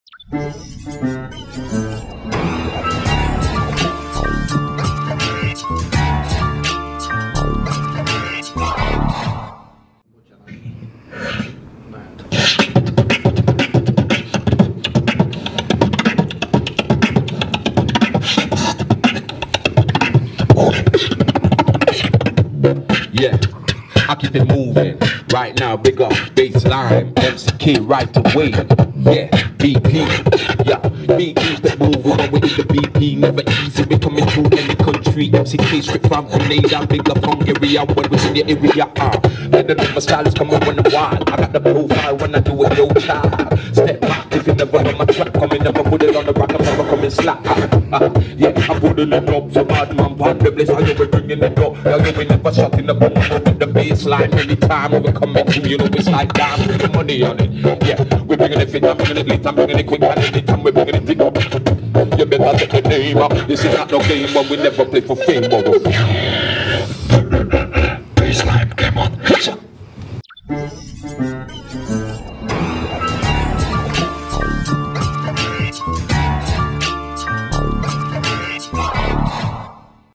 Yeah, I keep it moving. Right now, big up baseline, MCK right away. Yeah, BP. Yeah, BP's the moving when we hit the BP. Never easy, we coming through any country. MCK straight from Grenada, big up from area. When we in your area, better than my style is coming on the wild. I got the profile when I do it, yo child. Step back if you never know my track coming, never put it on the rack, I'm never coming slack. Yeah, I'm putting it up so bad, man. Pan the place, I know we're bringing it up. I know we never shut in the boom with the baseline. Anytime we coming through, you know it's like damn, put the money on it. Yeah, we're bringing it fit, I'm bringing it lit, I'm bringing it quick, and anytime we're bringing it big up. You better take the name up. This is not no game, but we never play for fame, motherfucker.